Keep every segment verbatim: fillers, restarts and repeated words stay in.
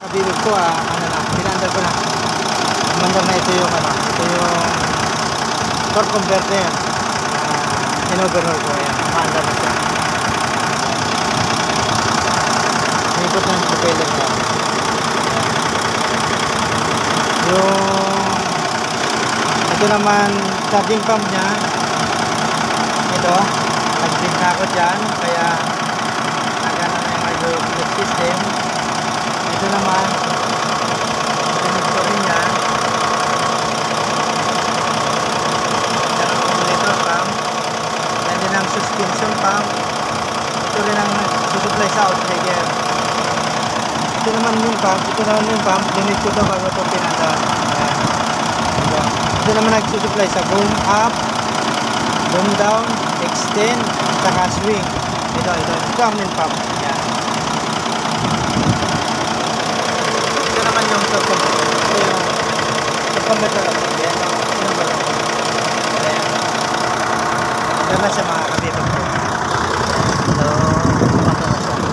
Bilog ko ah, ano na, pinandar ko na. Mandar na ito yung ano, ito yung torque converter. Uh, in-overhaul ko yan, maandar na siya. Ikot na yung propeller niya. Yung ito naman, charging pump niya. Ito, nag-pin na ako dyan, kaya nagana na yung hydrophilic system. Ito naman, ganito rin yan. Yan ang accumulator pump. Yan din ang suspension pump. Ito rin ang susupply sa outrigger. Ito naman yung pump. Ito naman yung pump. Limit ko ito bago ito pinandar. Ito. Ito naman nagsusupply sa boom up, boom down, extend, saka swing. Ito, ito. Ito ang main pump. Yan. Naman yung torque ito yung torque converter yan yung ba ayan ganda na siya mga kabibig ko. So pato na siya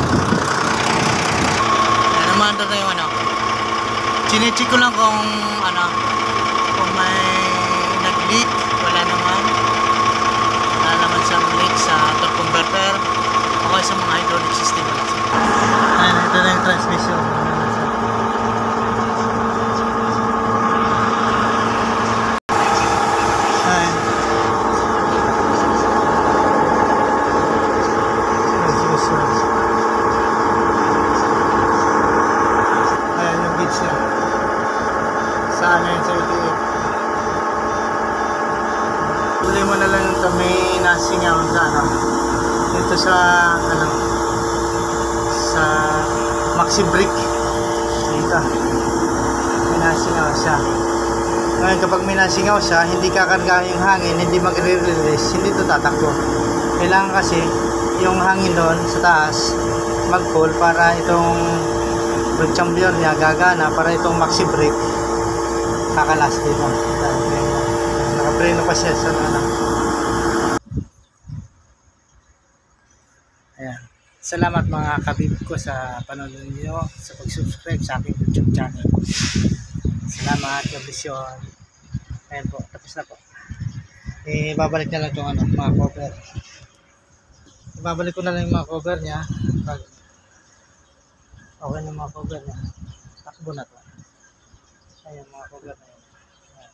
yan naman ito yung ano chine-check ko lang kung ano kung may nag-leak. Wala naman wala naman siyang leak sa torque converter okay sa mga hydraulic system. Ayan, ito na yung transmission. Saan yun sa ito eh. Tuloy mo na lang ito, may nasingaw sa ano dito sa ano sa maxi brick dito may nasingaw siya. Ngayon kapag may nasingaw siya, hindi kakarga yung hangin, hindi magre-release, hindi ito tatakbo. Kailangan kasi yung hangin doon sa taas mag-cool para itong brake chamber niya gagana, para itong maxi brick kakalas dito. Nakapreno pa siya sa ano. Ayan. Salamat mga kabib ko sa panonood niyo, sa pag-subscribe sa aking YouTube channel. Salamat, kabisyon. Ayan po, tapos na po. Eh, babalik na lang itong ano, mga cover. Ibabalik ko na lang yung mga cover niya. Pag okay na mga cover niya, takbo na to. Ayan mga cover na yun. Ayan.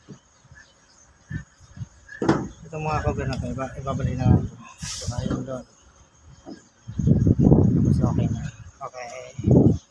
Itong mga cover na to, iba, ibabalik na lang ito. Ito na yun doon. Tapos okay na. Okay.